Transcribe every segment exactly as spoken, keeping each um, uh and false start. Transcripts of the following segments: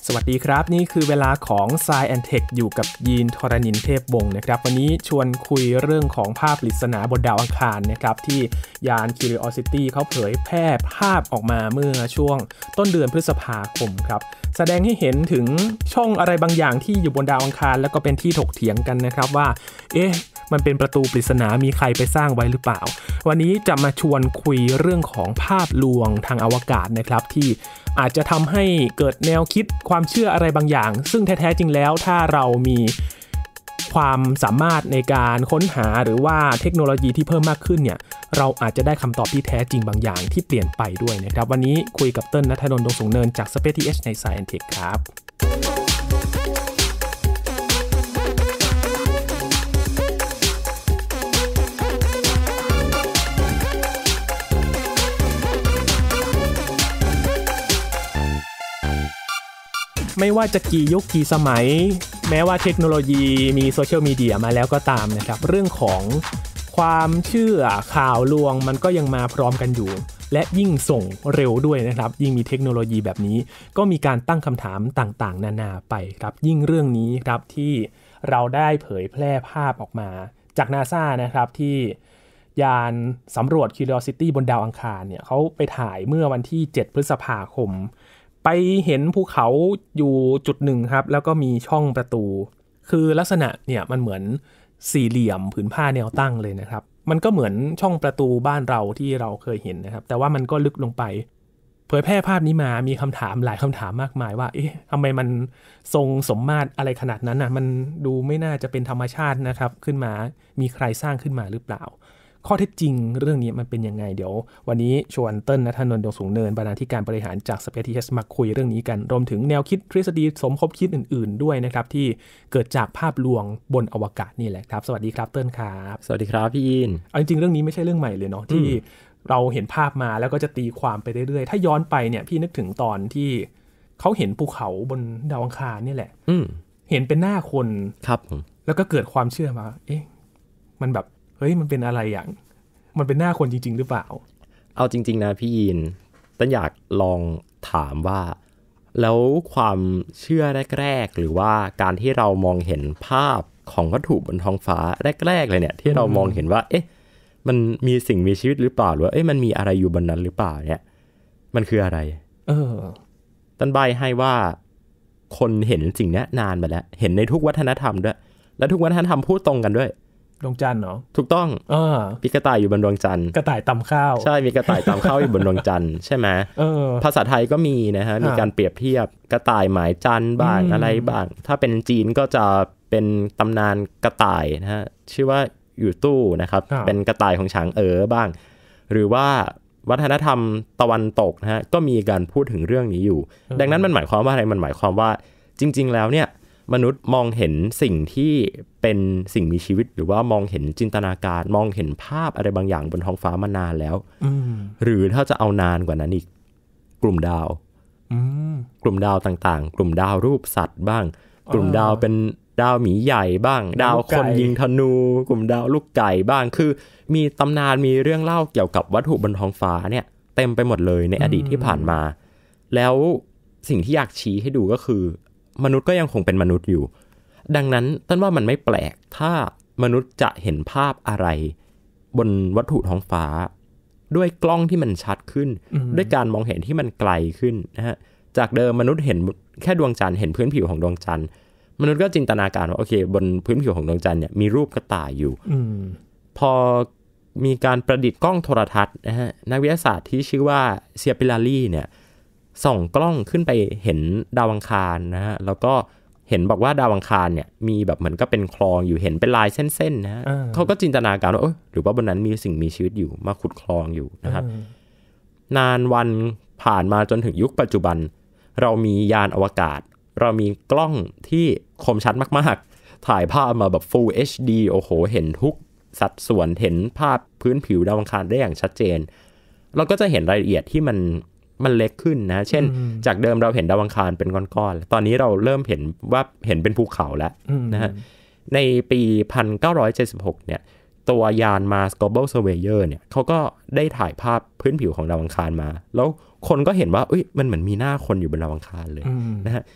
สวัสดีครับนี่คือเวลาของ Science แอนด์ Tech อยู่กับยีนทรณินเทพวงศ์นะครับวันนี้ชวนคุยเรื่องของภาพปริศนาบนดาวอังคารนะครับที่ยาน Curiosity เขาเผยแพร่ภาพออกมาเมื่อช่วงต้นเดือนพฤษภาคมครับแสดงให้เห็นถึงช่องอะไรบางอย่างที่อยู่บนดาวอังคารแล้วก็เป็นที่ถกเถียงกันนะครับว่าเอ๊ะมันเป็นประตูปริศนามีใครไปสร้างไว้หรือเปล่าวันนี้จะมาชวนคุยเรื่องของภาพลวงทางอวกาศนะครับที่อาจจะทำให้เกิดแนวคิดความเชื่ออะไรบางอย่างซึ่งแท้ๆจริงแล้วถ้าเรามีความสามารถในการค้นหาหรือว่าเทคโนโลยีที่เพิ่มมากขึ้นเนี่ยเราอาจจะได้คำตอบที่แท้จริงบางอย่างที่เปลี่ยนไปด้วยนะครับวันนี้คุยกับเติ้ลณัฐนนท์ ดวงสูงเนินจาก Space ที เอช ใน Science แอนด์ Tech ครับไม่ว่าจะกี่ยุคกี่สมัยแม้ว่าเทคโนโลยีมีโซเชียลมีเดียมาแล้วก็ตามนะครับเรื่องของความเชื่อข่าวลวงมันก็ยังมาพร้อมกันอยู่และยิ่งส่งเร็วด้วยนะครับยิ่งมีเทคโนโลยีแบบนี้ก็มีการตั้งคำถามต่างๆนานาไปครับยิ่งเรื่องนี้ครับที่เราได้เผยแพร่ภาพออกมาจาก NASA นะครับที่ยานสำรวจ Curiosity บนดาวอังคารเนี่ยเขาไปถ่ายเมื่อวันที่เจ็ดพฤษภาคมไปเห็นภูเขาอยู่จุดหนึ่งครับแล้วก็มีช่องประตูคือลักษณะเนี่ยมันเหมือนสี่เหลี่ยมผืนผ้าแนวตั้งเลยนะครับมันก็เหมือนช่องประตูบ้านเราที่เราเคยเห็นนะครับแต่ว่ามันก็ลึกลงไปเผยแพร่ภาพนี้มามีคำถามหลายคำถามมากมายว่าเอ๊ะทำไมมันทรงสมมาตรอะไรขนาดนั้นน่ะมันดูไม่น่าจะเป็นธรรมชาตินะครับขึ้นมามีใครสร้างขึ้นมาหรือเปล่าข้อเท็จจริงเรื่องนี้มันเป็นยังไงเดี๋ยววันนี้ชวนเติ้ลณัฐนนท์ ดวงสูงเนินบรรณาธิการบริหารจาก Space ที เอช มาคุยเรื่องนี้กันรวมถึงแนวคิดทฤษฎีสมคบคิดอื่นๆด้วยนะครับที่เกิดจากภาพลวงบนอวกาศนี่แหละครับสวัสดีครับเติ้ลครับสวัสดีครับพี่ยินเอาจริงๆเรื่องนี้ไม่ใช่เรื่องใหม่เลยเนาะที่เราเห็นภาพมาแล้วก็จะตีความไปเรื่อยๆถ้าย้อนไปเนี่ยพี่นึกถึงตอนที่เขาเห็นภูเขาบนดาวอังคารนี่แหละเห็นเป็นหน้าคนครับผมแล้วก็เกิดความเชื่อมาเอ๊ะมันแบบเฮ้ยมันเป็นอะไรอย่างมันเป็นหน้าคนจริงๆหรือเปล่าเอาจริงๆนะพี่ยินต้นอยากลองถามว่าแล้วความเชื่อแรกๆหรือว่าการที่เรามองเห็นภาพของวัตถุบนท้องฟ้าแรกๆเลยเนี่ยที่เรามองเห็นว่าเอ๊ะมันมีสิ่งมีชีวิตหรือเปล่าหรือว่าเอ๊ะมันมีอะไรอยู่บนนั้นหรือเปล่าเนี่ยมันคืออะไรเออต้นใบให้ว่าคนเห็นสิ่งนี้นานมาแล้วเห็นในทุกวัฒนธรรมด้วยและทุกวัฒนธรรมพูดตรงกันด้วยดวงจันทร์เนาะถูกต้องเออมีกระต่ายอยู่บนดวงจันทร์กระต่ายตำข้าวใช่มีกระต่ายตำข้าวอยู่บนดวงจันทร์ใช่ไหมเออภาษาไทยก็มีนะฮะมีการเปรียบเทียบกระต่ายหมายจันทร์บ้างอะไรบ้างถ้าเป็นจีนก็จะเป็นตำนานกระต่ายนะฮะชื่อว่าอยู่ตู้นะครับเป็นกระต่ายของฉางเอ๋อบ้างหรือว่าวัฒนธรรมตะวันตกนะฮะก็มีการพูดถึงเรื่องนี้อยู่ดังนั้นมันหมายความว่าอะไรมันหมายความว่าจริงๆแล้วเนี่ยมนุษย์มองเห็นสิ่งที่เป็นสิ่งมีชีวิตหรือว่ามองเห็นจินตนาการมองเห็นภาพอะไรบางอย่างบนท้องฟ้ามานานแล้วหรือถ้าจะเอานานกว่านั้นอีกกลุ่มดาวกลุ่มดาวต่างๆกลุ่มดาวรูปสัตว์บ้างกลุ่มดาวเป็นดาวหมีใหญ่บ้างดาวคนยิงธนูกลุ่มดาวลูกไก่บ้างคือมีตำนานมีเรื่องเล่าเกี่ยวกับวัตถุบนท้องฟ้าเนี่ยเต็มไปหมดเลยในอดีตที่ผ่านมาแล้วสิ่งที่อยากชี้ให้ดูก็คือมนุษย์ก็ยังคงเป็นมนุษย์อยู่ดังนั้นต้นว่ามันไม่แปลกถ้ามนุษย์จะเห็นภาพอะไรบนวัตถุท้องฟ้าด้วยกล้องที่มันชัดขึ้นด้วยการมองเห็นที่มันไกลขึ้นนะฮะจากเดิมมนุษย์เห็นแค่ดวงจันทร์เห็นพื้นผิวของดวงจันทร์มนุษย์ก็จินตนาการว่าโอเคบนพื้นผิวของดวงจันทร์เนี่ยมีรูปกระต่ายอยู่พอมีการประดิษฐ์กล้องโทรทัศน์นะฮะนักวิทยาศาสตร์ที่ชื่อว่าเซียปิลารีเนี่ยส่องกล้องขึ้นไปเห็นดาวอังคารนะฮะแล้วก็เห็นบอกว่าดาวอังคารเนี่ยมีแบบเหมือนก็เป็นคลองอยู่เห็นเป็นลายเส้นๆนะฮะเขาก็จินตนาการว่าเออหรือว่าบนนั้นมีสิ่งมีชีวิตอยู่มาขุดคลองอยู่นะครับนานวันผ่านมาจนถึงยุคปัจจุบันเรามียานอวกาศเรามีกล้องที่คมชัดมากๆถ่ายภาพมาแบบ Full เอช ดี โอ้โหเห็นทุกสัดส่วนเห็นภาพพื้นผิวดาวอังคารได้อย่างชัดเจนเราก็จะเห็นรายละเอียดที่มันมันเล็กขึ้นนะเช่นจากเดิมเราเห็นดาวอังคารเป็นก้อนๆตอนนี้เราเริ่มเห็นว่าเห็นเป็นภูเขาแล้วนะฮะในปีหนึ่งพันเก้าร้อยเจ็ดสิบหกเนี่ยตัวยาน Mars Global Surveyor เนี่ยเขาก็ได้ถ่ายภาพพื้นผิวของดาวอังคารมาแล้วคนก็เห็นว่าเอ้ยมันเหมือนมีหน้าคนอยู่บนดาวอังคารเลยนะฮะ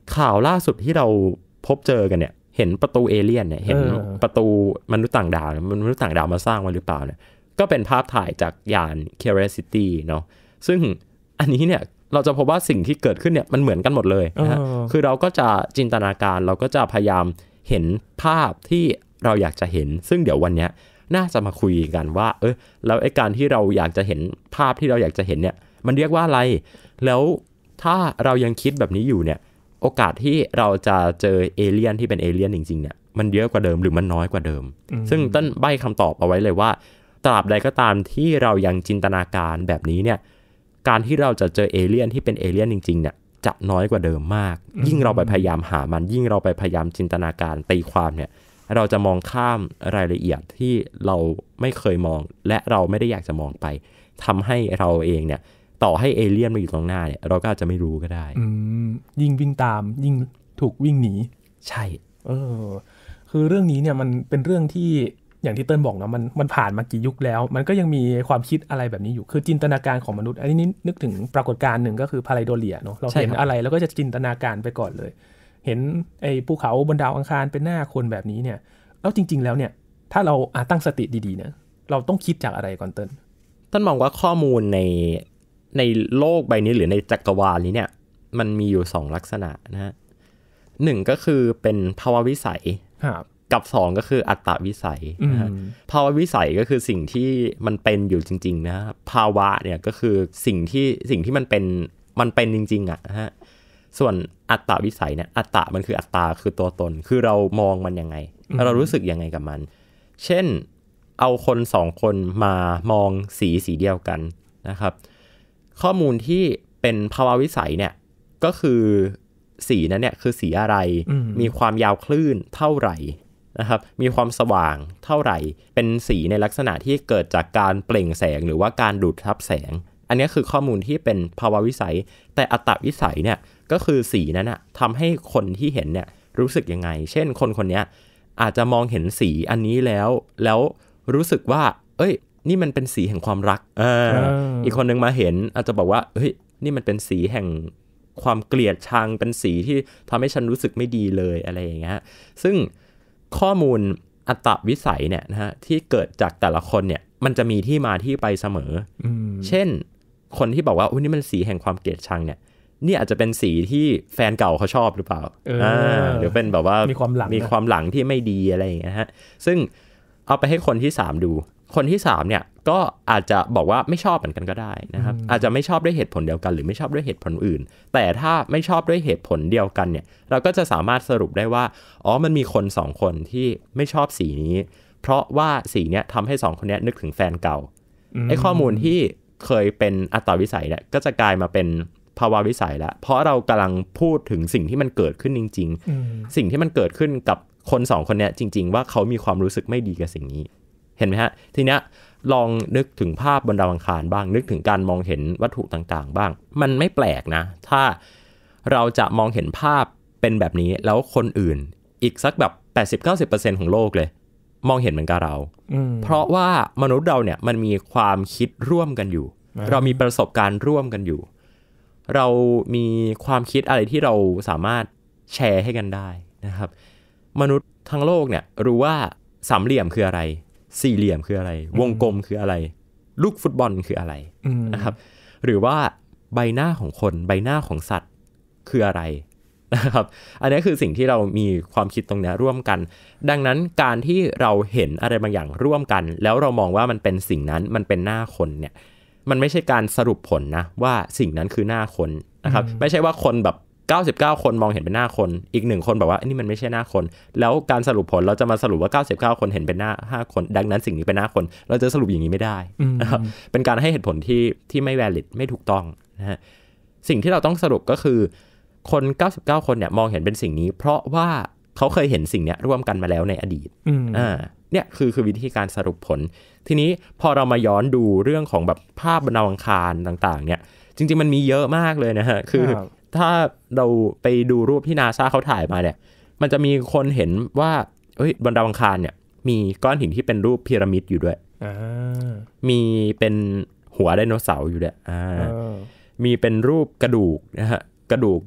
ข่าวล่าสุดที่เราพบเจอกันเนี่ยเห็นประตูเอเลี่ยนเนี่ยเห็นประตูมนุษย์ต่างดาวมนุษย์ต่างดาวมาสร้างมาหรือเปล่าเนี่ยก็เป็นภาพถ่ายจากยาน Curiosity เนาะซึ่งอันนี้เนี่ยเราจะพบว่าสิ่งที่เกิดขึ้นเนี่ยมันเหมือนกันหมดเลยนะฮะคือเราก็จะจินตนาการเราก็จะพยายามเห็นภาพที่เราอยากจะเห็นซึ่งเดี๋ยววันนี้น่าจะมาคุยกันว่าเออแล้วไอ้การที่เราอยากจะเห็นภาพที่เราอยากจะเห็นเนี่ยมันเรียกว่าอะไรแล้วถ้าเรายังคิดแบบนี้อยู่เนี่ยโอกาสที่เราจะเจอเอเลี่ยนที่เป็นเอเลี่ยนจริงๆเนี่ยมันเยอะกว่าเดิมหรือมันน้อยกว่าเดิมซึ่งต้นใบ้คำตอบเอาไว้เลยว่าตราบใดก็ตามที่เรายังจินตนาการแบบนี้เนี่ยการที่เราจะเจอเอเลี่ยนที่เป็นเอเลี่ยนจริงๆเนี่ยจะน้อยกว่าเดิมมากยิ่งเราไปพยายามหามันยิ่งเราไปพยายามจินตนาการตีความเนี่ยเราจะมองข้ามรายละเอียดที่เราไม่เคยมองและเราไม่ได้อยากจะมองไปทำให้เราเองเนี่ยต่อให้เอเลี่ยนมาอยู่ตรงหน้าเนี่ยเราก็อาจจะไม่รู้ก็ได้ยิ่งวิ่งตามยิ่งถูกวิ่งหนีใช่เออคือเรื่องนี้เนี่ยมันเป็นเรื่องที่อย่างที่เติ้ลบอกนะมันมันผ่านมากี่ยุคแล้วมันก็ยังมีความคิดอะไรแบบนี้อยู่คือจินตนาการของมนุษย์อันนี้นึกถึงปรากฏการณ์หนึ่งก็คือพาไรโดเลียเนาะเราเห็นอะไรแล้วก็จะจินตนาการไปก่อนเลยเห็นไอ้ภูเขาบนดาวอังคารเป็นหน้าคนแบบนี้เนี่ยแล้วจริงๆแล้วเนี่ยถ้าเราตั้งสติดีๆเนี่ยเราต้องคิดจากอะไรก่อนเติ้ลต้นมองว่าข้อมูลในในโลกใบนี้หรือในจักรวาลนี้เนี่ยมันมีอยู่สองลักษณะนะฮะหนึ่งก็คือเป็นภาวะวิสัยกับสองก็คืออัตตวิสัยนะฮะภาวะวิสัยก็คือสิ่งที่มันเป็นอยู่จริงๆนะภาวะเนี่ยก็คือสิ่งที่สิ่งที่มันเป็นมันเป็นจริงๆอ่ะนะฮะส่วนอัตตวิสัยเนี่ยอัตตะมันคืออัตตาคือตัวตนคือเรามองมันยังไงเรารู้สึกยังไงกับมันเช่นเอาคนสองคนมามองสีสีเดียวกันนะครับข้อมูลที่เป็นภาวะวิสัยเนี่ยก็คือสีนั้นเนี่ยคือสีอะไรมีความยาวคลื่นเท่าไหร่นะครับมีความสว่างเท่าไหร่เป็นสีในลักษณะที่เกิดจากการเปล่งแสงหรือว่าการดูดซับแสงอันนี้คือข้อมูลที่เป็นภาวะวิสัยแต่อัตตวิสัยเนี่ยก็คือสีนั้นนะทำให้คนที่เห็นเนี่ยรู้สึกยังไงเช่นคนคนนี้อาจจะมองเห็นสีอันนี้แล้วแล้วรู้สึกว่าเอ้ยนี่มันเป็นสีแห่งความรักอ่าอีกคนนึงมาเห็นอาจจะบอกว่าเฮ้ยนี่มันเป็นสีแห่งความเกลียดชังเป็นสีที่ทำให้ฉันรู้สึกไม่ดีเลยอะไรอย่างเงี้ยซึ่งข้อมูลอัตตวิสัยเนี่ยนะฮะที่เกิดจากแต่ละคนเนี่ยมันจะมีที่มาที่ไปเสมอเช่นคนที่บอกว่าอุ้ยนี่มันสีแห่งความเกลียดชังเนี่ยนี่อาจจะเป็นสีที่แฟนเก่าเขาชอบหรือเปล่าอ่าหรือเป็นแบบว่ามีความหลังมีความหลังที่ไม่ดีอะไรอย่างเงี้ยฮะซึ่งเอาไปให้คนที่สามดูคนที่สามเนี่ยก็อาจจะบอกว่าไม่ชอบเหมือนกันก็ได้นะครับอาจจะไม่ชอบด้วยเหตุผลเดียวกันหรือไม่ชอบด้วยเหตุผลอื่นแต่ถ้าไม่ชอบด้วยเหตุผลเดียวกันเนี่ยเราก็จะสามารถสรุปได้ว่าอ๋อมันมีคนสองคนที่ไม่ชอบสีนี้เพราะว่าสีเนี้ยทำให้สองคนนี้นึกถึงแฟนเก่าไอ้ข้อมูลที่เคยเป็นอัตตวิสัยเนี่ยก็จะกลายมาเป็นภาวะวิสัยแล้วเพราะเรากำลังพูดถึงสิ่งที่มันเกิดขึ้นจริงๆสิ่งที่มันเกิดขึ้นกับคนสองคนเนี้ยจริงๆว่าเขามีความรู้สึกไม่ดีกับสิ่งนี้เห็นไหมฮะทีเนี้ยลองนึกถึงภาพบนดาวอังคารบ้างนึกถึงการมองเห็นวัตถุต่างๆบ้างมันไม่แปลกนะถ้าเราจะมองเห็นภาพเป็นแบบนี้แล้วคนอื่นอีกสักแบบ แปดสิบถึงเก้าสิบเปอร์เซ็นต์ ของโลกเลยมองเห็นเหมือนกับเราเพราะว่ามนุษย์เราเนี่ยมันมีความคิดร่วมกันอยู่เรามีประสบการณ์ร่วมกันอยู่เรามีความคิดอะไรที่เราสามารถแชร์ให้กันได้นะครับมนุษย์ทั้งโลกเนี่ยรู้ว่าสามเหลี่ยมคืออะไรสี่เหลี่ยมคืออะไรวงกลมคืออะไรลูกฟุตบอลคืออะไรนะครับหรือว่าใบหน้าของคนใบหน้าของสัตว์คืออะไรนะครับอันนี้คือสิ่งที่เรามีความคิดตรงนี้ร่วมกันดังนั้นการที่เราเห็นอะไรบางอย่างร่วมกันแล้วเรามองว่ามันเป็นสิ่งนั้นมันเป็นหน้าคนเนี่ยมันไม่ใช่การสรุปผลนะว่าสิ่งนั้นคือหน้าคนนะครับไม่ใช่ว่าคนแบบเก้าสิบเก้าคนมองเห็นเป็นหน้าคนอีกหนึ่งคนบอกว่านี่มันไม่ใช่หน้าคนแล้วการสรุปผลเราจะมาสรุปว่าเก้าสิบเก้าคนเห็นเป็นหน้าห้าคนดังนั้นสิ่งนี้เป็นหน้าคนเราจะสรุปอย่างนี้ไม่ได้นะครับเป็นการให้เหตุผลที่ที่ไม่ valid ไม่ถูกต้องนะฮะสิ่งที่เราต้องสรุปก็คือคนเก้าสิบเก้าคนเนี่ยมองเห็นเป็นสิ่งนี้เพราะว่าเขาเคยเห็นสิ่งนี้ร่วมกันมาแล้วในอดีตอ่าเนี่ยคือคือวิธีการสรุปผลทีนี้พอเรามาย้อนดูเรื่องของแบบภาพบนดาวอังคารต่างๆเนี่ยจริงๆมันมีเยอะมากเลยนะฮะคือถ้าเราไปดูรูปที่ NASA เขาถ่ายมาเนี่ยมันจะมีคนเห็นว่าเอ้ยบนดาวอังคารเนี่ยมีก้อนหินที่เป็นรูปพีระมิดอยู่ด้วยมีเป็นหัวไดโนเสาร์อยู่ด้วยมีเป็นรูปกระดูกนะฮะกระดูกแบบ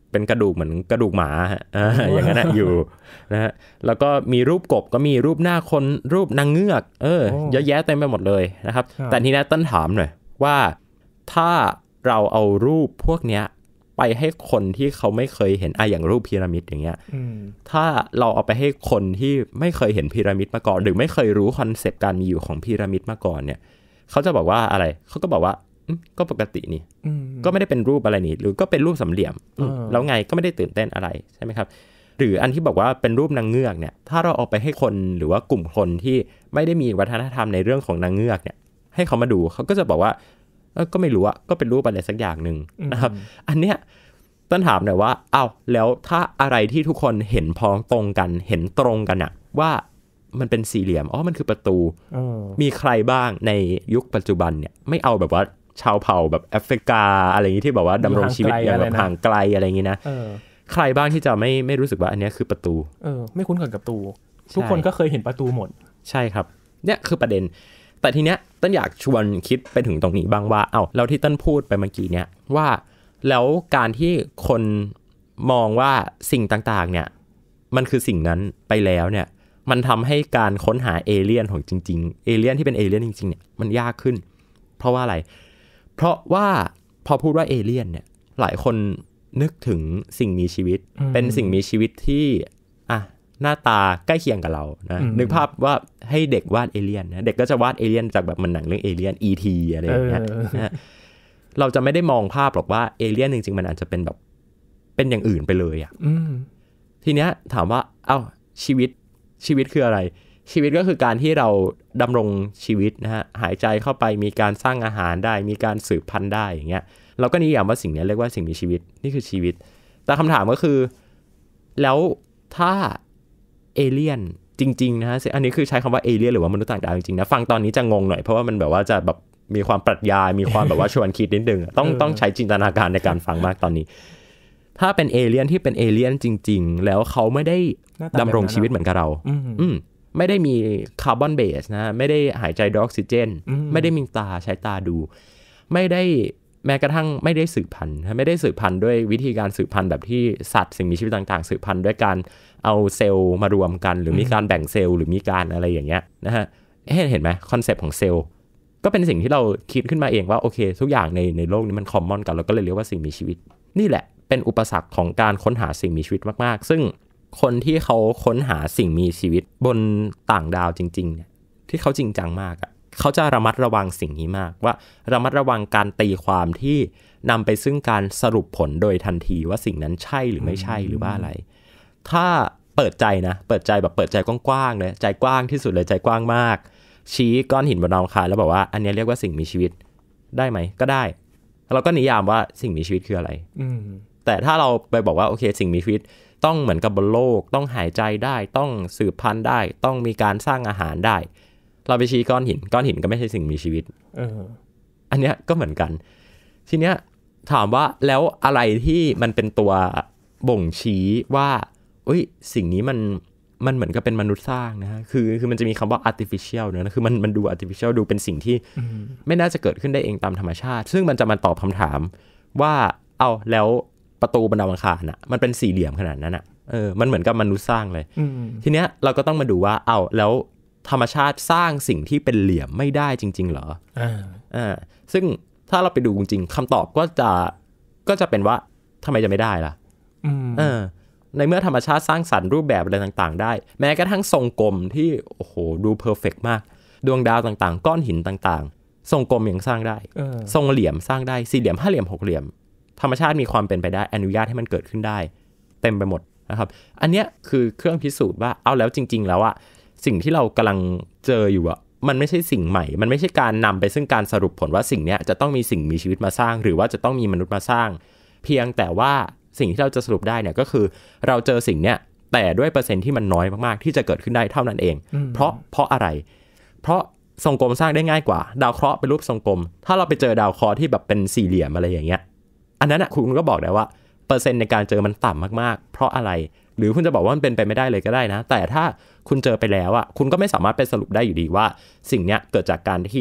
เป็นกระดูกเหมือนกระดูกหมาฮะ อย่างนั้นอยู่นะฮะแล้วก็มีรูปกบก็มีรูปหน้าคนรูปนางเงือกเออเยอะแยะเต็มไปหมดเลยนะครับแต่ทีนี้ต้นถามหน่อยว่าถ้าเราเอารูปพวกเนี้ยไปให้คนที่เขาไม่เคยเห็นอะอย่างรูปพีระมิดอย่างเงี้ยถ้าเราเอาไปให้คนที่ไม่เคยเห็นพีระมิดมาก่อนหรือไม่เคยรู้คอนเซปต์การมีอยู่ของพีระมิดมาก่อนเนี่ยเขาจะบอกว่าอะไรเขาก็บอกว่าก็ปกตินี่ก็ไม่ได้เป็นรูปอะไรนี่หรือก็เป็นรูปสามเหลี่ยมแล้วไงก็ไม่ได้ตื่นเต้นอะไรใช่ไหมครับหรืออันที่บอกว่าเป็นรูปนางเงือกเนี่ยถ้าเราเอาไปให้คนหรือว่ากลุ่มคนที่ไม่ได้มีวัฒนธรรมในเรื่องของนางเงือกเนี่ยให้เขามาดูเขาก็จะบอกว่าเออก็ไม่รู้อะก็เป็นรูปอะไรสักอย่างนึงนะครับอันเนี้ยต้นถามหน่อยว่าอ้าวแล้วถ้าอะไรที่ทุกคนเห็นพ้องตรงกันเห็นตรงกันอะว่ามันเป็นสี่เหลี่ยมอ๋อมันคือประตูมีใครบ้างในยุคปัจจุบันเนี่ยไม่เอาแบบว่าชาวเผ่าแบบแอฟริกาอะไรอย่างนี้ที่แบบว่าดำรงชีวิตอย่างแบบห่างไกลอะไรอย่างนี้นะใครบ้างที่จะไม่ไม่รู้สึกว่าอันนี้คือประตูเออไม่คุ้นกับประตูทุกคนก็เคยเห็นประตูหมดใช่ครับเนี่ยคือประเด็นแต่ทีเนี้ยต้นอยากชวนคิดไปถึงตรงนี้บ้างว่าเอ้าแล้วที่ต้นพูดไปเมื่อกี้เนี่ยว่าแล้วการที่คนมองว่าสิ่งต่างๆเนี่ยมันคือสิ่งนั้นไปแล้วเนี่ยมันทำให้การค้นหาเอเลี่ยนของจริงๆเอเลี่ยนที่เป็นเอเลี่ยนจริงๆเนี่ยมันยากขึ้นเพราะว่าอะไรเพราะว่าพอพูดว่าเอเลี่ยนเนี่ยหลายคนนึกถึงสิ่งมีชีวิตเป็นสิ่งมีชีวิตที่อ่ะหน้าตาใกล้เคียงกับเรานะนึกภาพว่าให้เด็กวาดเอเลี่ยนนะเด็กก็จะวาดเอเลี่ยนจากแบบมันหนังเรื่องเอเลี่ยน อี ที อะไรอย่างเงี้ยนะเราจะไม่ได้มองภาพหรอกว่าเอเลี่ยนจริงๆมันอาจจะเป็นแบบเป็นอย่างอื่นไปเลยอ่ะทีเนี้ยถามว่าเอ้าชีวิตชีวิตคืออะไรชีวิตก็คือการที่เราดำรงชีวิตนะฮะหายใจเข้าไปมีการสร้างอาหารได้มีการสืบพันธุ์ได้อย่างเงี้ยเราก็นิยามว่าสิ่งนี้เรียกว่าสิ่งมีชีวิตนี่คือชีวิตแต่คำถามก็คือแล้วถ้าเอเลี่ยนจริงๆนะฮะอันนี้คือใช้คำว่าเอเลี่ยนหรือว่ามนุษย์ต่างดาวจริงๆนะฟังตอนนี้จะงงหน่อยเพราะว่ามันแบบว่าจะแบบมีความปรัชญามีความแบบว่าชวนคิดนิดนึงต้องต้องใช้จินตนาการในการฟังมากตอนนี้ถ้าเป็นเอเลี่ยนที่เป็นเอเลี่ยนจริงๆแล้วเขาไม่ได้ดำรงชีวิตเหมือนกับเราอืมไม่ได้มีคาร์บอนเบสนะไม่ได้หายใจด้วยออกซิเจนไม่ได้มีตาใช้ตาดูไม่ได้แม้กระทั่งไม่ได้สืบพันธุ์ไม่ได้สืบพันธุ์ด้วยวิธีการสืบพันธุ์แบบที่สัตว์สิ่งมีชีวิตต่างๆสืบพันธุ์ด้วยการเอาเซลล์มารวมกันหรือมีการแบ่งเซลล์หรือมีการอะไรอย่างเงี้ยนะฮะเห็นไหมคอนเซปต์ของเซลล์ก็เป็นสิ่งที่เราคิดขึ้นมาเองว่าโอเคทุกอย่างในในโลกนี้มันคอมมอนกันเราก็เลยเรียกว่าสิ่งมีชีวิตนี่แหละเป็นอุปสรรคของการค้นหาสิ่งมีชีวิตมากๆซึ่งคนที่เขาค้นหาสิ่งมีชีวิตบนต่างดาวจริงๆเนี่ยที่เขาจริงจังมากอ่ะเขาจะระมัดระวังสิ่งนี้มากว่าระมัดระวังการตีความที่นำไปซึ่งการสรุปผลโดยทันทีว่าสิ่งนั้นใช่หรือไม่ใช่หรือว่าอะไรถ้าเปิดใจนะเปิดใจแบบเปิดใจกว้างๆเลยใจกว้างที่สุดเลยใจกว้างมากชี้ก้อนหินบนดาวอังคารแล้วบอกว่าอันนี้เรียกว่าสิ่งมีชีวิตได้ไหมก็ได้เราก็นิยามว่าสิ่งมีชีวิตคืออะไรแต่ถ้าเราไปบอกว่าโอเคสิ่งมีชีวิตต้องเหมือนกับบนโลกต้องหายใจได้ต้องสืบพันธุ์ได้ต้องมีการสร้างอาหารได้เราไปชี้ก้อนหินก้อนหินก็ไม่ใช่สิ่งมีชีวิตเอออันเนี้ยก็เหมือนกันทีเนี้ยถามว่าแล้วอะไรที่มันเป็นตัวบ่งชี้ว่าเอ้ยสิ่งนี้มันมันเหมือนกับเป็นมนุษย์สร้างนะฮะคือคือมันจะมีคำว่า artificial นะคือมันมันดู artificial ดูเป็นสิ่งที่ไม่น่าจะเกิดขึ้นได้เองตามธรรมชาติซึ่งมันจะมาตอบคำถามว่าเอาแล้วประตูบนดาวอังคารน่ะมันเป็นสี่เหลี่ยมขนาดนั้นน่ะเออมันเหมือนกับมนุษย์สร้างเลยทีเนี้ยเราก็ต้องมาดูว่าเอาแล้วธรรมชาติสร้างสิ่งที่เป็นเหลี่ยมไม่ได้จริงๆเหรออ่าอ่าซึ่งถ้าเราไปดูจริงๆคำตอบก็จะก็จะเป็นว่าทำไมจะไม่ได้ล่ะเออในเมื่อธรรมชาติสร้างสรรค์รูปแบบอะไรต่างๆได้แม้กระทั่งทรงกลมที่โอ้โหดูเพอร์เฟกต์มากดวงดาวต่างๆก้อนหินต่างๆทรงกลมยังสร้างได้ทรงเหลี่ยมสร้างได้สี่เหลี่ยมห้าเหลี่ยมหกเหลี่ยมธรรมชาติมีความเป็นไปได้อนุญาตให้มันเกิดขึ้นได้เต็มไปหมดนะครับอันเนี้ยคือเครื่องพิสูจน์ว่าเอาแล้วจริงๆแล้วอะสิ่งที่เรากำลังเจออยู่อะมันไม่ใช่สิ่งใหม่มันไม่ใช่การนำไปซึ่งการสรุปผลว่าสิ่งเนี้ยจะต้องมีสิ่งมีชีวิตมาสร้างหรือว่าจะต้องมีมนุษย์มาสร้างเพียงแต่ว่าสิ่งที่เราจะสรุปได้เนี่ยก็คือเราเจอสิ่งเนี้ยแต่ด้วยเปอร์เซ็นต์ที่มันน้อยมากๆที่จะเกิดขึ้นได้เท่านั้นเองเพราะเพราะอะไรเพราะทรงกลมสร้างได้ง่ายกว่าดาวเคราะห์เป็นรูปทรงกลมถ้าเราไปเจอดาวเคราะห์ที่แบบเป็นสี่เหลี่ยมอะไรอย่างเงี้ยอันนั้นนะคุณก็บอกได้ว่าเปอร์เซ็นต์ในการเจอมันต่ำมากๆเพราะอะไรหรือคุณจะบอกว่ามันเป็นไปไม่ได้เลยก็ได้นะแต่ถ้าคุณเจอไปแล้วอ่ะคุณก็ไม่สามารถไปสรุปได้อยู่ดีว่าสิ่งเนี้ยเกิดจากการที่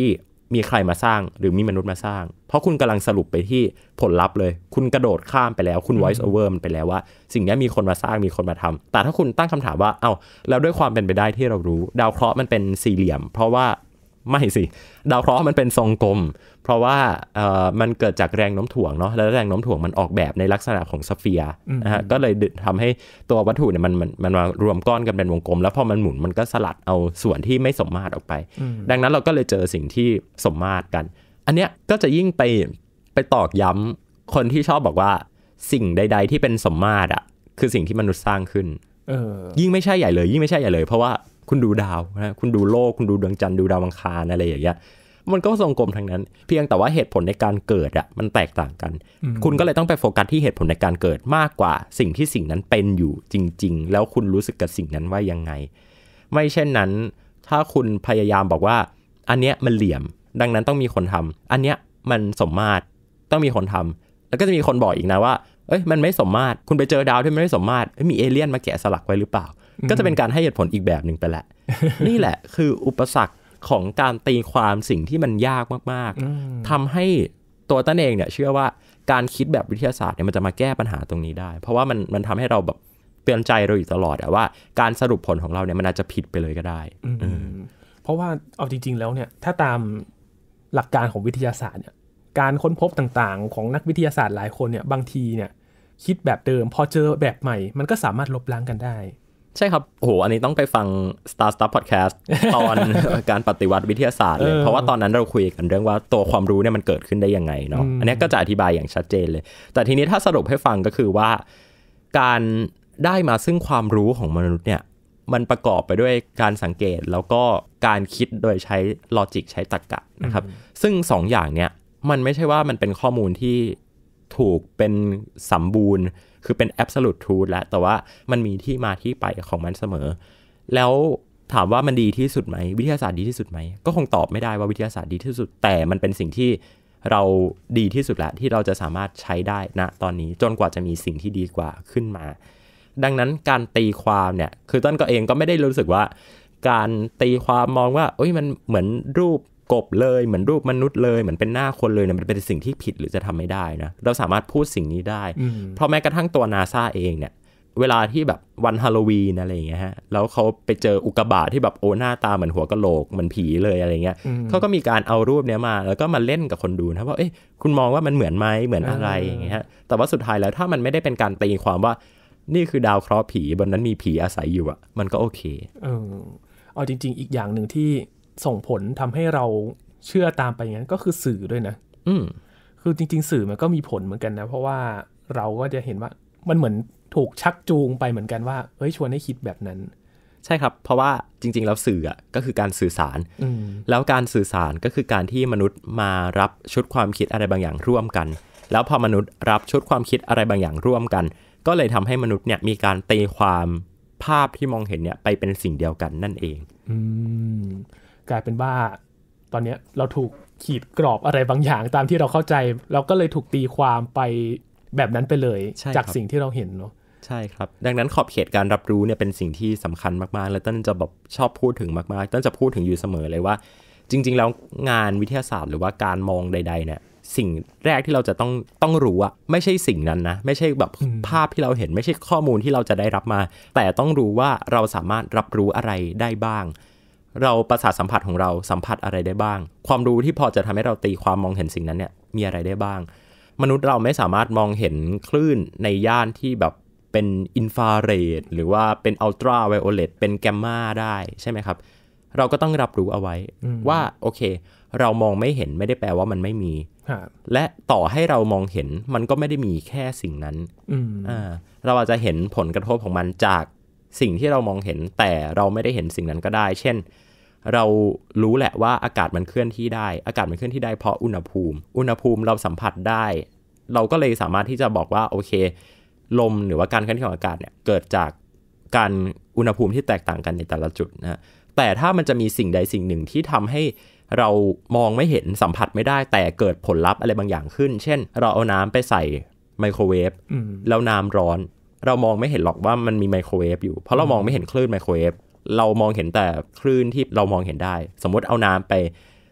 มีใครมาสร้างหรือมีมนุษย์มาสร้างเพราะคุณกำลังสรุปไปที่ผลลัพธ์เลยคุณกระโดดข้ามไปแล้วคุณ voice over มันไปแล้วว่าสิ่งนี้มีคนมาสร้างมีคนมาทำแต่ถ้าคุณตั้งคำถามว่าเอ้าแล้วด้วยความเป็นไปได้ที่เรารู้ดาวเคราะห์มันเป็นสี่เหลี่ยมเพราะว่าไม่สิดาวเคราะห์มันเป็นทรงกลมเพราะว่าเอ่อมันเกิดจากแรงโน้มถ่วงเนาะแล้วแรงโน้มถ่วงมันออกแบบในลักษณะของสเฟียร์นะฮะก็เลยทำให้ตัววัตถุเนี่ยมันมันมันมารวมก้อนกันเป็นวงกลมแล้วพอมันหมุนมันก็สลัดเอาส่วนที่ไม่สมมาตรออกไปดังนั้นเราก็เลยเจอสิ่งที่สมมาตรกันอันเนี้ยก็จะยิ่งไปไปตอกย้ำคนที่ชอบบอกว่าสิ่งใดๆที่เป็นสมมาตรอ่ะคือสิ่งที่มนุษย์สร้างขึ้นเออยิ่งไม่ใช่ใหญ่เลยยิ่งไม่ใช่ใหญ่เลยเพราะว่าคุณดูดาวนะคุณดูโลกคุณดูดวงจันทร์ดูดาวอังคารอะไรอย่างเงี้ยมันก็ทรงกลมทั้งนั้นเพียงแต่ว่าเหตุผลในการเกิดอ่ะมันแตกต่างกันคุณก็เลยต้องไปโฟกัสที่เหตุผลในการเกิดมากกว่าสิ่งที่สิ่งนั้นเป็นอยู่จริงๆแล้วคุณรู้สึกกับสิ่งนั้นว่ายังไงไม่เช่นนั้นถ้าคุณพยายามบอกว่าอันเนี้ยมันเหลี่ยมดังนั้นต้องมีคนทำอันเนี้ยมันสมมาตรต้องมีคนทำแล้วก็จะมีคนบอกอีกนะว่าเอ้ยมันไม่สมมาตรคุณไปเจอดาวที่มันไม่สมมาตรมีเอเลี่ยนมาแกะสลักไว้หรือเปล่าก็จะเป็นการให้เหตุผลอีกแบบนึงไปแหละ นี่แหละคืออุปสรรคของการตีความสิ่งที่มันยากมากๆทำให้ตัวตั้นเองเนี่ยเชื่อว่าการคิดแบบวิทยาศาสตร์เนี่ยมันจะมาแก้ปัญหาตรงนี้ได้เพราะว่ามันมันทำให้เราแบบเตือนใจเราอยู่ตลอดว่าการสรุปผลของเราเนี่ยมันอาจจะผิดไปเลยก็ได้เพราะว่าเอาจริงๆแล้วเนี่ยถ้าตามหลักการของวิทยาศาสตร์เนี่ยการค้นพบต่างๆของนักวิทยาศาสตร์หลายคนเนี่ยบางทีเนี่ยคิดแบบเดิมพอเจอแบบใหม่มันก็สามารถลบล้างกันได้ใช่ครับโอ้โหอันนี้ต้องไปฟัง Star Stuff Podcast ตอน การปฏิวัติวิทยาศาสตร์เลยเพราะว่าตอนนั้นเราคุยกันเรื่องว่าตัวความรู้เนี่ยมันเกิดขึ้นได้ยังไงเนาะอันนี้ก็จะอธิบายอย่างชัดเจนเลยแต่ทีนี้ถ้าสรุปให้ฟังก็คือว่าการได้มาซึ่งความรู้ของมนุษย์เนี่ยมันประกอบไปด้วยการสังเกตแล้วก็การคิดโดยใช้ลอจิกใช้ตรรกะนะครับซึ่งสองอย่างเนี่ยมันไม่ใช่ว่ามันเป็นข้อมูลที่ถูกเป็นสมบูรณ์คือเป็น absolute truth แล้วแต่ว่ามันมีที่มาที่ไปของมันเสมอแล้วถามว่ามันดีที่สุดไหมวิทยาศาสตร์ดีที่สุดไหมก็คงตอบไม่ได้ว่าวิทยาศาสตร์ดีที่สุดแต่มันเป็นสิ่งที่เราดีที่สุดแล้วที่เราจะสามารถใช้ได้ณตอนนี้จนกว่าจะมีสิ่งที่ดีกว่าขึ้นมาดังนั้นการตีความเนี่ยคือต้นก็เองก็ไม่ได้รู้สึกว่าการตีความมองว่าเอ้ยมันเหมือนรูปกบเลยเหมือนรูปมนุษย์เลยเหมือนเป็นหน้าคนเลยเนี่ยมันเป็นสิ่งที่ผิดหรือจะทำไม่ได้นะเราสามารถพูดสิ่งนี้ได้เพราะแม้กระทั่งตัว NASA เองเนี่ยเวลาที่แบบวันฮาโลวีนอะไรอย่างเงี้ยฮะแล้วเขาไปเจออุกกาบาตที่แบบโอ้หน้าตาเหมือนหัวกะโหลกเหมือนผีเลยอะไรเงี้ยเขาก็มีการเอารูปเนี้ยมาแล้วก็มาเล่นกับคนดูนะว่าเอ้ยคุณมองว่ามันเหมือนไหมเหมือนอะไรอย่างเงี้ยแต่ว่าสุดท้ายแล้วถ้ามันไม่ได้เป็นการตีความว่านี่คือดาวเคราะห์ผีบนนั้นมีผีอาศัยอยู่อ่ะมันก็โอเคเออเอาจริงๆอีกอย่างหนึ่งที่ส่งผลทำให้เราเชื่อตามไปอย่างนั้นก็คือสื่อด้วยนะอืมคือจริงๆสื่อมันก็มีผลเหมือนกันนะเพราะว่าเราก็จะเห็นว่ามันเหมือนถูกชักจูงไปเหมือนกันว่าเฮ้ยชวนให้คิดแบบนั้นใช่ครับเพราะว่าจริงๆแล้วสื่ออ่ะก็คือการสื่อสารแล้วการสื่อสารก็คือการที่มนุษย์มารับชุดความคิดอะไรบางอย่างร่วมกันแล้วพอมนุษย์รับชุดความคิดอะไรบางอย่างร่วมกันก็เลยทำให้มนุษย์เนี่ยมีการตีความภาพที่มองเห็นเนี่ยไปเป็นสิ่งเดียวกันนั่นเองอืมกลายเป็นว่าตอนนี้เราถูกขีดกรอบอะไรบางอย่างตามที่เราเข้าใจเราก็เลยถูกตีความไปแบบนั้นไปเลยจากสิ่งที่เราเห็นเนาะใช่ครับดังนั้นขอบเขตการรับรู้เนี่ยเป็นสิ่งที่สำคัญมากๆและต้นจะแบบชอบพูดถึงมากๆต้นจะพูดถึงอยู่เสมอเลยว่าจริงๆแล้วงานวิทยาศาสตร์หรือว่าการมองใดๆเนี่ยสิ่งแรกที่เราจะต้องต้องรู้อะไม่ใช่สิ่งนั้นนะไม่ใช่แบบภาพที่เราเห็นไม่ใช่ข้อมูลที่เราจะได้รับมาแต่ต้องรู้ว่าเราสามารถรับรู้อะไรได้บ้างเราประสาทสัมผัสของเราสัมผัสอะไรได้บ้างความรู้ที่พอจะทำให้เราตีความมองเห็นสิ่งนั้นเนี่ยมีอะไรได้บ้างมนุษย์เราไม่สามารถมองเห็นคลื่นในย่านที่แบบเป็นอินฟราเรดหรือว่าเป็นอัลตราไวโอเลตเป็นแกมมาได้ใช่ไหมครับเราก็ต้องรับรู้เอาไว้ว่าโอเคเรามองไม่เห็นไม่ได้แปลว่ามันไม่มีและต่อให้เรามองเห็นมันก็ไม่ได้มีแค่สิ่งนั้นอ่าเราอาจจะเห็นผลกระทบของมันจากสิ่งที่เรามองเห็นแต่เราไม่ได้เห็นสิ่งนั้นก็ได้เช่นเรารู้แหละว่าอากาศมันเคลื่อนที่ได้อากาศมันเคลื่อนที่ได้เพราะอุณหภูมิอุณหภูมิเราสัมผัสได้เราก็เลยสามารถที่จะบอกว่าโอเคลมหรือว่าการเคลื่อนที่ของอากาศเนี่ยเกิดจากการอุณหภูมิที่แตกต่างกันในแต่ละจุดนะแต่ถ้ามันจะมีสิ่งใดสิ่งหนึ่งที่ทำให้เรามองไม่เห็นสัมผัสไม่ได้แต่เกิดผลลัพธ์อะไรบางอย่างขึ้นเช่นเราเอาน้ำไปใส่ไมโครเวฟแล้วน้ำร้อนเรามองไม่เห็นหรอกว่ามันมีไมโครเวฟอยู่เพราะเรามองไม่เห็นคลื่นไมโครเวฟเรามองเห็นแต่คลื่นที่เรามองเห็นได้สมมติเอาน้ำไป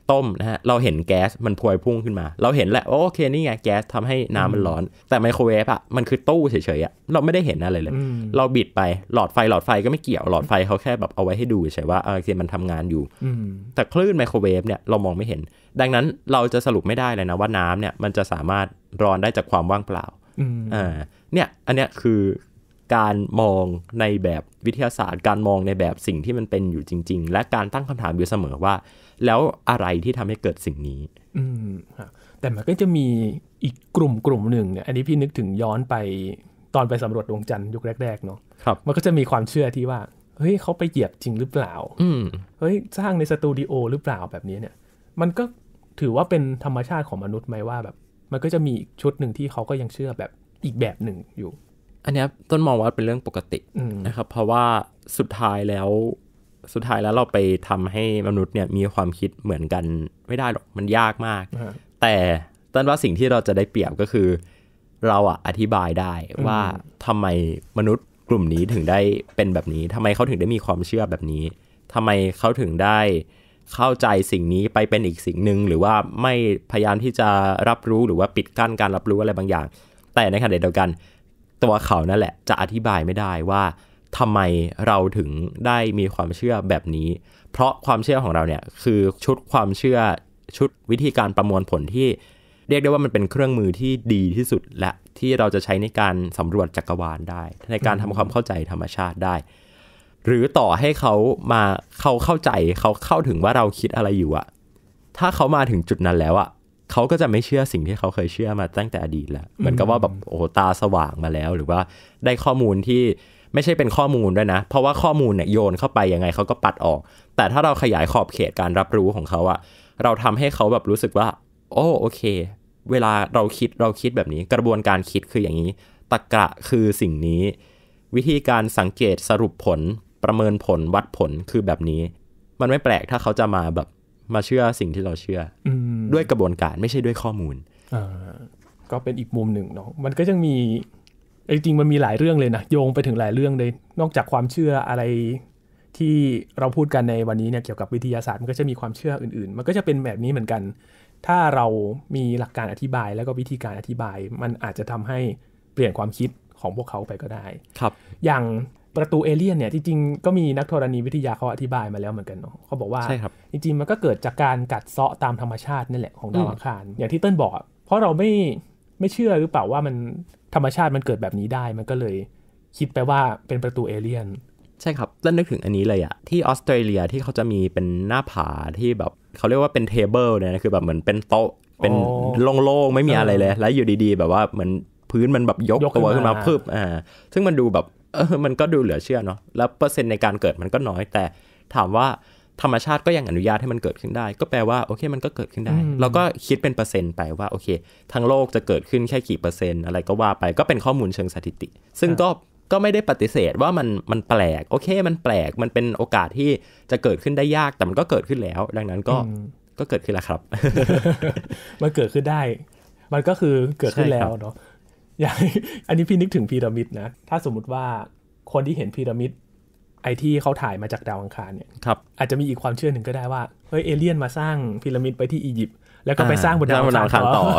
ต้มนะฮะเราเห็นแก๊สมันพวยพุ่งขึ้นมาเราเห็นแหละโอเคนี่ไงแก๊สทำให้น้ำมันร้อนแต่ไมโครเวฟอ่ะมันคือตู้เฉยๆอ่ะเราไม่ได้เห็นอะไรเลยเราบิดไปหลอดไฟหลอดไฟก็ไม่เกี่ยวหลอดไฟเขาแค่แบบเอาไว้ให้ดูเฉยๆว่าโอเคมันทำงานอยู่แต่คลื่นไมโครเวฟเนี่ยเรามองไม่เห็นดังนั้นเราจะสรุปไม่ได้เลยนะว่าน้ำเนี่ยมันจะสามารถร้อนได้จากความว่างเปล่าอ่าเนี่ยอันเนี้ยคือการมองในแบบวิทยาศาสตร์การมองในแบบสิ่งที่มันเป็นอยู่จริงๆและการตั้งคำถามอยู่เสมอว่าแล้วอะไรที่ทำให้เกิดสิ่งนี้อืมแต่มันก็จะมีอีกกลุ่มกลุ่มหนึ่งเนี่ยอันนี้พี่นึกถึงย้อนไปตอนไปสำรวจดวงจันทร์ยุคแรกๆเนาะครับมันก็จะมีความเชื่อที่ว่าเฮ้ยเขาไปเหยียบจริงหรือเปล่าอืมเฮ้ยสร้างในสตูดิโอหรือเปล่าแบบนี้เนี่ยมันก็ถือว่าเป็นธรรมชาติของมนุษย์ไหมว่าแบบมันก็จะมีชุดหนึ่งที่เขาก็ยังเชื่อแบบอีกแบบหนึ่งอยู่อันนี้ต้นมองว่าเป็นเรื่องปกตินะครับเพราะว่าสุดท้ายแล้วสุดท้ายแล้วเราไปทำให้มนุษย์เนี่ยมีความคิดเหมือนกันไม่ได้หรอกมันยากมากแต่ต้นว่าสิ่งที่เราจะได้เปรียบก็คือเราอะอธิบายได้ว่าทำไมมนุษย์กลุ่มนี้ถึงได้เป็นแบบนี้ทำไมเขาถึงได้มีความเชื่อแบบนี้ทำไมเขาถึงได้เข้าใจสิ่งนี้ไปเป็นอีกสิ่งหนึ่งหรือว่าไม่พยายามที่จะรับรู้หรือว่าปิดกั้นการรับรู้อะไรบางอย่างแต่ในขณะเดียวกันตัวเขานั่นแหละจะอธิบายไม่ได้ว่าทำไมเราถึงได้มีความเชื่อแบบนี้เพราะความเชื่อของเราเนี่ยคือชุดความเชื่อชุดวิธีการประมวลผลที่เรียกได้ว่ามันเป็นเครื่องมือที่ดีที่สุดและที่เราจะใช้ในการสำรวจจักรวาลได้ในการทำความเข้าใจธรรมชาติได้หรือต่อให้เขามาเขาเข้าใจเขาเข้าถึงว่าเราคิดอะไรอยู่อะถ้าเขามาถึงจุดนั้นแล้วอะเขาก็จะไม่เชื่อสิ่งที่เขาเคยเชื่อมาตั้งแต่อดีตแล้วเหมือนกับว่าแบบโอ้ตาสว่างมาแล้วหรือว่าได้ข้อมูลที่ไม่ใช่เป็นข้อมูลด้วยนะเพราะว่าข้อมูลเนี่ยโยนเข้าไปยังไงเขาก็ปัดออกแต่ถ้าเราขยายขอบเขตการรับรู้ของเขาอะเราทำให้เขาแบบรู้สึกว่าโอ้โอเคเวลาเราคิดเราคิดแบบนี้กระบวนการคิดคืออย่างนี้ตรรกะคือสิ่งนี้วิธีการสังเกตสรุปผลประเมินผลวัดผลคือแบบนี้มันไม่แปลกถ้าเขาจะมาแบบมาเชื่อสิ่งที่เราเชื่อด้วยกระบวนการไม่ใช่ด้วยข้อมูลอ่าก็เป็นอีกมุมหนึ่งเนาะมันก็ยังมีจริงๆมันมีหลายเรื่องเลยนะโยงไปถึงหลายเรื่องเลยนอกจากความเชื่ออะไรที่เราพูดกันในวันนี้เนี่ยเกี่ยวกับวิทยาศาสตร์มันก็จะมีความเชื่ออื่นๆมันก็จะเป็นแบบนี้เหมือนกันถ้าเรามีหลักการอธิบายแล้วก็วิธีการอธิบายมันอาจจะทำให้เปลี่ยนความคิดของพวกเขาไปก็ได้ครับอย่างประตูเอเลี่ยนเนี่ยจริงๆก็มีนักธรณีวิทยาเขาอธิบายมาแล้วเหมือนกันเนาะเขาบอกว่าจริงๆมันก็เกิดจากการกัดเซาะตามธรรมชาตินั่นแหละของดาวอังคารอย่างที่เติ้ลบอกเพราะเราไม่ไม่เชื่อหรือเปล่าว่ามันธรรมชาติมันเกิดแบบนี้ได้มันก็เลยคิดไปว่าเป็นประตูเอเลี่ยนใช่ครับแล้วนึกถึงอันนี้เลยอะที่ออสเตรเลียที่เขาจะมีเป็นหน้าผาที่แบบเขาเรียกว่าเป็นเทเบิลเนี่ยคือแบบเหมือนเป็นโต๊ะเป็นโล่งๆไม่มีอะไรเลยแล้วอยู่ดีๆแบบว่าเหมือนพื้นมันแบบยกตัวขึ้นมาพึบอ่าซึ่งมันดูแบบเออมันก็ดูเหลือเชื่อเนาะแล้วเปอร์เซ็นต์ในการเกิดมันก็น้อยแต่ถามว่าธรรมชาติก็ยังอนุญาตให้มันเกิดขึ้นได้ก็แปลว่าโอเคมันก็เกิดขึ้นได้เราก็คิดเป็นเปอร์เซ็นต์ไปว่าโอเคทั้งโลกจะเกิดขึ้นแค่กี่เปอร์เซ็นต์อะไรก็ว่าไปก็เป็นข้อมูลเชิงสถิติซึ่งก็ก็ไม่ได้ปฏิเสธว่ามันมันแปลกโอเคมันแปลกมันเป็นโอกาสที่จะเกิดขึ้นได้ยากแต่มันก็เกิดขึ้นแล้วดังนั้นก็ก็เกิดขึ้นแล้วครับมันเกิดขึ้นได้มันก็คือเกิดขึ้นแล้วเนาะอย่างอันนี้พี่นึกถึงพีระมิดนะถ้าสมมุติว่าคนที่เห็นพีระมิดไอที่เขาถ่ายมาจากดาวอังคารเนี่ยอาจจะมีอีกความเชื่อหนึ่งก็ได้ว่าเฮ้ยเอเลี่ยนมาสร้างพีระมิดไปที่อียิปต์แล้วก็ไปสร้างบนดาวอังคารต่อ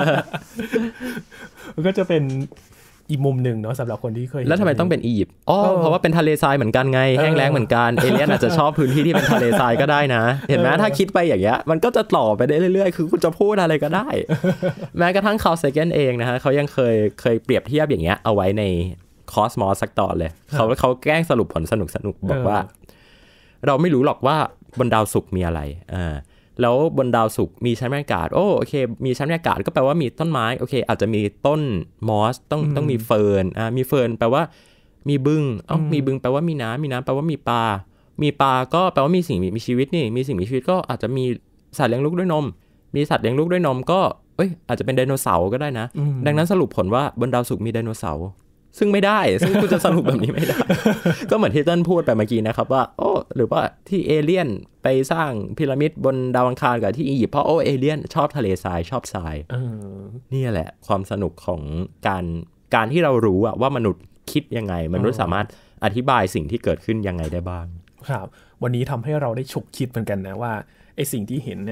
มันก็จะเป็นอีกมุมหนึ่งเนาะสำหรับคนที่เคยแล้วทำไมต้องเป็นอียิปต์อ๋อเพราะว่าเป็นทะเลทรายเหมือนกันไงแห้งแล้งเหมือนกันเอเลี่ยนอาจจะชอบพื้นที่ที่เป็นทะเลทรายก็ได้นะเห็นไหมถ้าคิดไปอย่างเงี้ยมันก็จะต่อไปได้เรื่อยๆคือคุณจะพูดอะไรก็ได้แม้กระทั่งคาร์ล เซแกนเองนะฮะเขายังเคยเคยเปรียบเทียบอย่างเงี้ยเอาไว้ในคอสมอสสักตอนเลยเขาเขาแกล้งสรุปผลสนุกสนุกบอกว่าเราไม่รู้หรอกว่าบนดาวศุกร์มีอะไรอ่าแล้วบนดาวศุกร์มีชั้นบรรยากาศโอ้โอเคมีชั้นบรรยากาศก็แปลว่ามีต้นไม้โอเคอาจจะมีต้นมอสต้องต้องมีเฟิร์นอ่ามีเฟิร์นแปลว่ามีบึ้งเอ้ามีบึ้งแปลว่ามีน้ำมีน้ำแปลว่ามีปลามีปลาก็แปลว่ามีสิ่งมีชีวิตนี่มีสิ่งมีชีวิตก็อาจจะมีสัตว์เลี้ยงลูกด้วยนมมีสัตว์เลี้ยงลูกด้วยนมก็เอ้ยอาจจะเป็นไดโนเสาร์ก็ได้นะดังนั้นสรุปผลว่าบนดาวศุกร์มีไดโนเสาร์ซึ่งไม่ได้ซึ่งคุณจะสรุปแบบนี้ไม่ได้ ก็เหมือนที่เติ้ลพูดไปเมื่อกี้นะครับว่าโอ้หรือว่าที่เอเลี่ยนไปสร้างพีระมิดบนดาวอังคารกับที่อียิปต์เพราะโอ้เอเลี่ยนชอบทะเลทรายชอบทรายนี่แหละความสนุกของการการที่เรารู้อะว่ามนุษย์คิดยังไงมนุษย์สามารถอธิบายสิ่งที่เกิดขึ้นยังไงได้บ้างครับวันนี้ทำให้เราได้ฉุกคิดเหมือนกันนะว่าไอ้สิ่งที่เห็นเนี่ย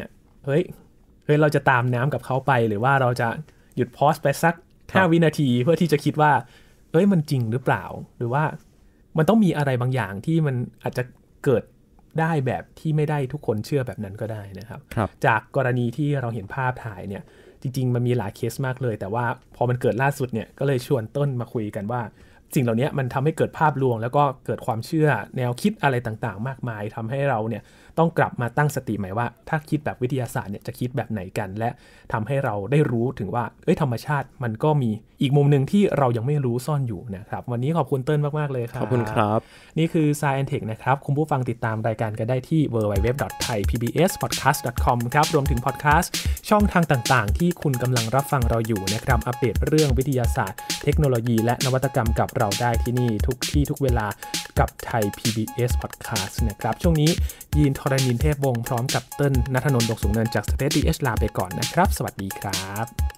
เฮ้ยเฮ้ยเราจะตามน้ำกับเขาไปหรือว่าเราจะหยุดพอสไปสักห้าวินาทีเพื่อที่จะคิดว่าเอ้ยมันจริงหรือเปล่าหรือว่ามันต้องมีอะไรบางอย่างที่มันอาจจะเกิดได้แบบที่ไม่ได้ทุกคนเชื่อแบบนั้นก็ได้นะครับจากกรณีที่เราเห็นภาพถ่ายเนี่ยจริงๆมันมีหลายเคสมากเลยแต่ว่าพอมันเกิดล่าสุดเนี่ยก็เลยชวนต้นมาคุยกันว่าสิ่งเหล่านี้มันทำให้เกิดภาพลวงแล้วก็เกิดความเชื่อแนวคิดอะไรต่างๆมากมายทำให้เราเนี่ยต้องกลับมาตั้งสติใหม่ว่าถ้าคิดแบบวิทยาศาสตร์เนี่ยจะคิดแบบไหนกันและทำให้เราได้รู้ถึงว่าเอ้ยธรรมชาติมันก็มีอีกมุมนึงที่เรายังไม่รู้ซ่อนอยู่นะครับวันนี้ขอบคุณเติ้ลมากๆเลยครับขอบคุณครับนี่คือ Science Tech นะครับคุณผู้ฟังติดตามรายการกันได้ที่ ดับเบิลยู ดับเบิลยู ดับเบิลยู ดอท ไทย พี บี เอส พอดแคสต์ ดอท คอม ครับรวมถึงพอดแคสต์ช่องทางต่างๆที่คุณกำลังรับฟังเราอยู่นะครับอัปเดตเรื่องวิทยาศาสตร์เทคโนโลยีและนวัตกรรมกับเราได้ที่นี่ทุกที่ทุกเวลากับไทย พี บี เอส Podcast นะครับช่วงนี้ยีนทรณินเทพวงศ์พร้อมกับเติ้ลณัฐนนท์ ดวงสูงเนินจาก Space ดี เอช ลาไปก่อนนะครับสวัสดีครับ